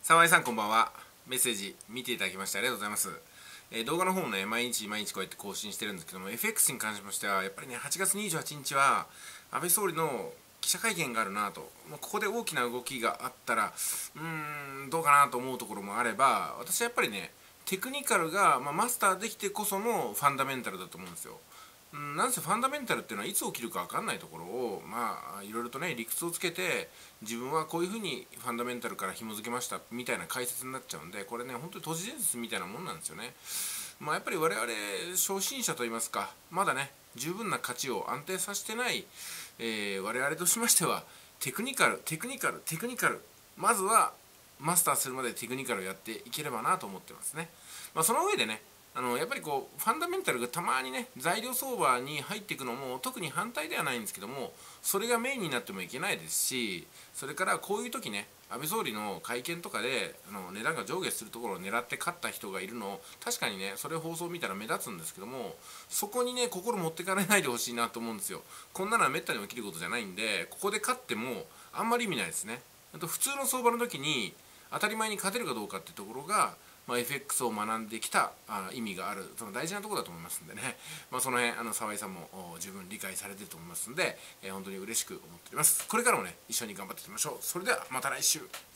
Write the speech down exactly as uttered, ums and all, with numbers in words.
沢井さんこんばんは。メッセージ見ていただきましてありがとうございます。えー動画の方もね、毎日毎日こうやって更新してるんですけども、 エフエックス に関しましてはやっぱりね、はちがつにじゅうはちにちは安倍総理の記者会見があるなと、まあここで大きな動きがあったらうーんどうかなと思うところもあれば、私はやっぱりね、テクニカルが、まあ、マスターできてこそのファンダメンタルだと思うんですよ。うん、なんせファンダメンタルっていうのはいつ起きるか分かんないところを、まあいろいろとね、理屈をつけて自分はこういうふうにファンダメンタルから紐付けましたみたいな解説になっちゃうんで、これね本当に都市伝説みたいなもんなんですよね。まあやっぱり我々初心者といいますか、まだね十分な価値を安定させてない、えー我々としましては、テクニカルテクニカルテクニカル、まずはマスターするまでテクニカルをやっていければなと思ってますね。まあ、その上でね、あのやっぱりこうファンダメンタルがたまにね材料相場に入っていくのも特に反対ではないんですけども、それがメインになってもいけないですし、それからこういう時ね、安倍総理の会見とかであの値段が上下するところを狙って勝った人がいるの、確かにねそれ放送見たら目立つんですけども、そこにね心持ってかれないでほしいなと思うんですよ。こんなのはめったに起きることじゃないんで、ここで勝ってもあんまり意味ないですね。あと普通の相場の時に当たり前に勝てるかどうかってところが、まあ、エフエックス を学んできたあ意味がある、その大事なところだと思いますんでね、まあ、その辺あの沢井さんも十分理解されていると思いますんで、えー、本当に嬉しく思っております。これからもね一緒に頑張っていきましょう。それではまた来週。